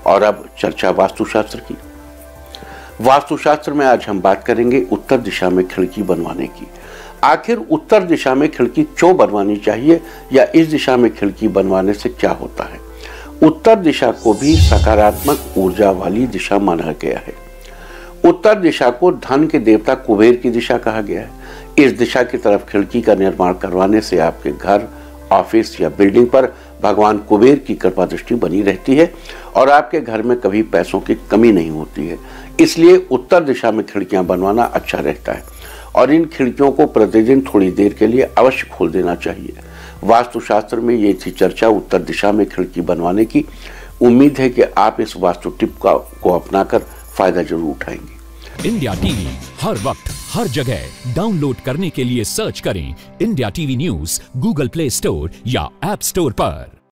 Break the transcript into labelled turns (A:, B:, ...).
A: और अब चर्चा वास्तुशास्त्र की। वास्तुशास्त्र में आज हम बात करेंगे उत्तर दिशा में खिड़की बनवाने की। आखिर उत्तर दिशा में खिड़की क्यों बनवानी चाहिए या इस दिशा में खिड़की बनवाने से क्या होता है। उत्तर दिशा को भी सकारात्मक ऊर्जा वाली दिशा माना गया है। उत्तर दिशा को धन के देवता कुबेर की दिशा कहा गया है। इस दिशा की तरफ खिड़की का निर्माण करवाने से आपके घर, ऑफिस या बिल्डिंग पर भगवान कुबेर की कृपा दृष्टि बनी रहती है और आपके घर में कभी पैसों की कमी नहीं होती है। इसलिए उत्तर दिशा में खिड़कियां बनवाना अच्छा रहता है और इन खिड़कियों को प्रतिदिन थोड़ी देर के लिए अवश्य खोल देना चाहिए। वास्तुशास्त्र में ये थी चर्चा उत्तर दिशा में खिड़की बनवाने की। उम्मीद है कि आप इस वास्तु टिप को अपनाकर फायदा जरूर उठाएंगे।
B: इंडिया टीवी हर वक्त हर जगह डाउनलोड करने के लिए सर्च करें India TV news Google Play Store या ऐप स्टोर पर।